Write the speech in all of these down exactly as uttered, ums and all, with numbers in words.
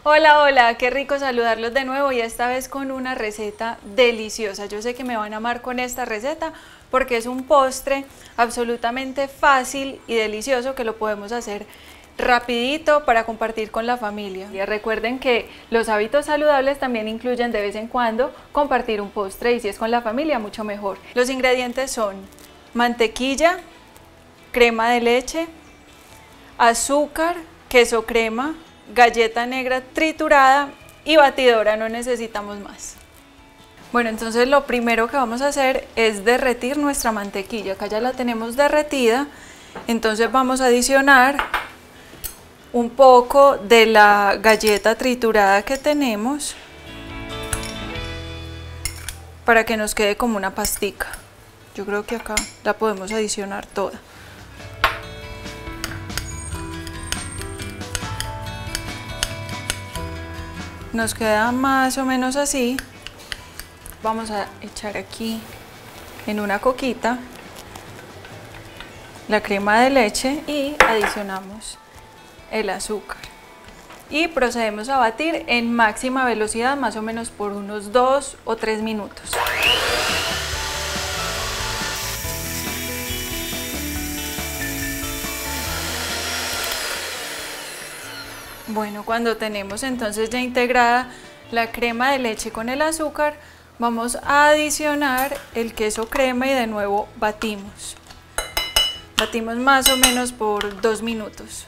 Hola, hola, qué rico saludarlos de nuevo y esta vez con una receta deliciosa. Yo sé que me van a amar con esta receta porque es un postre absolutamente fácil y delicioso que lo podemos hacer rapidito para compartir con la familia. Y recuerden que los hábitos saludables también incluyen de vez en cuando compartir un postre y si es con la familia mucho mejor. Los ingredientes son mantequilla, crema de leche, azúcar, queso crema, galleta negra triturada y batidora, no necesitamos más. Bueno, entonces lo primero que vamos a hacer es derretir nuestra mantequilla. Acá ya la tenemos derretida, entonces vamos a adicionar un poco de la galleta triturada que tenemos para que nos quede como una pastica. Yo creo que acá la podemos adicionar toda. Nos queda más o menos así. Vamos a echar aquí en una coquita la crema de leche y adicionamos el azúcar. Y procedemos a batir en máxima velocidad, más o menos por unos dos o tres minutos. Bueno, cuando tenemos entonces ya integrada la crema de leche con el azúcar, vamos a adicionar el queso crema y de nuevo batimos. Batimos más o menos por dos minutos.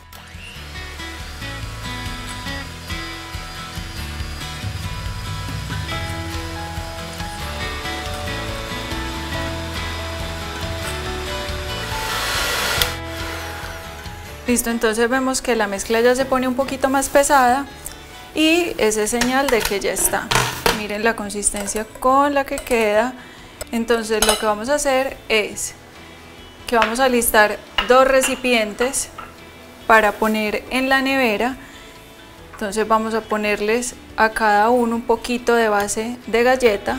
Listo, entonces vemos que la mezcla ya se pone un poquito más pesada y esa es señal de que ya está. Miren la consistencia con la que queda. Entonces lo que vamos a hacer es que vamos a alistar dos recipientes para poner en la nevera. Entonces vamos a ponerles a cada uno un poquito de base de galleta.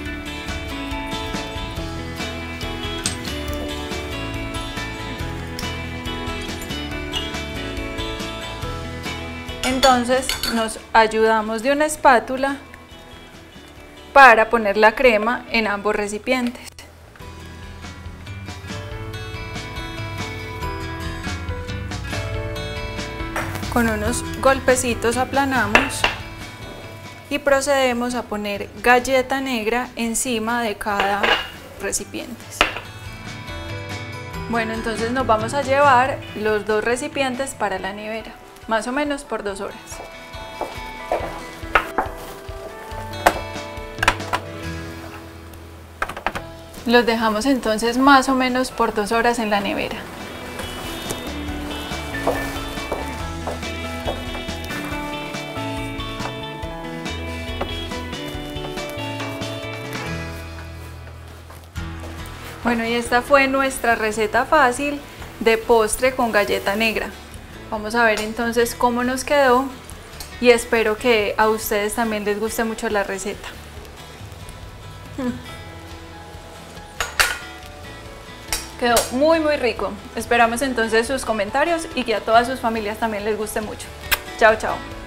Entonces nos ayudamos de una espátula para poner la crema en ambos recipientes. Con unos golpecitos aplanamos y procedemos a poner galleta negra encima de cada recipiente. Bueno, entonces nos vamos a llevar los dos recipientes para la nevera, más o menos por dos horas. Los dejamos entonces más o menos por dos horas en la nevera. Bueno, y esta fue nuestra receta fácil de postre con galleta negra. Vamos a ver entonces cómo nos quedó y espero que a ustedes también les guste mucho la receta. Quedó muy muy rico. Esperamos entonces sus comentarios y que a todas sus familias también les guste mucho. Chao, chao.